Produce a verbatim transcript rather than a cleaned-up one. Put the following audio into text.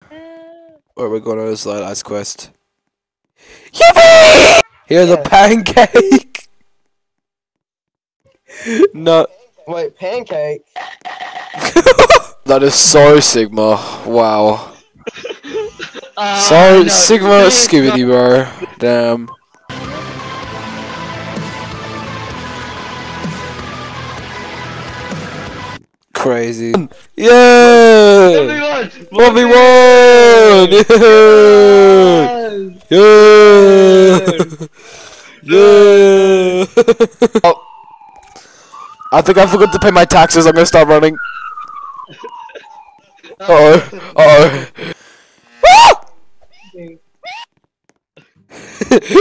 Where we're going to the last quest. Yippee! Here's Yeah. a pancake! No. Wait, pancake? That is so Sigma. Wow. Uh, So no, Sigma please, Skibidi, bro. Damn. Crazy. Yeah! Everyone! one v one! Yeah! Yeah! Yeah! Oh. I think I forgot to pay my taxes. I'm gonna start running. Uh oh. Uh oh.